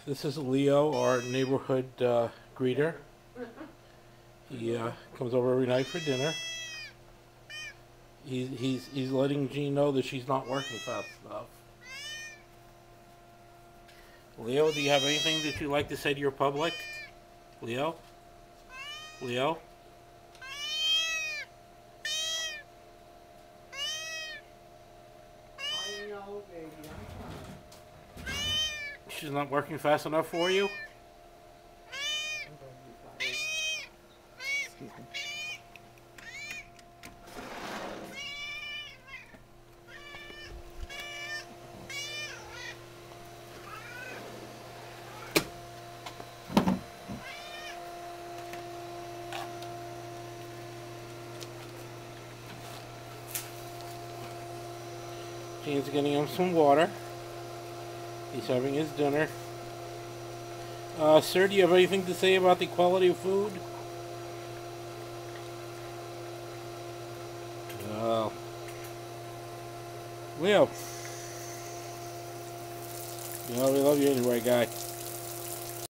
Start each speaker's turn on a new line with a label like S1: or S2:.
S1: This is Leo, our neighborhood greeter. He comes over every night for dinner. He's letting Jean know that she's not working fast enough. Leo, do you have anything that you'd like to say to your public? Leo? Leo?
S2: I know, baby. I'm fine.
S1: She's not working fast enough for you?
S2: Excuse me.
S1: Jean's getting him some water. He's having his dinner. Sir, do you have anything to say about the quality of food? Leo. You know, we love you anyway, guy.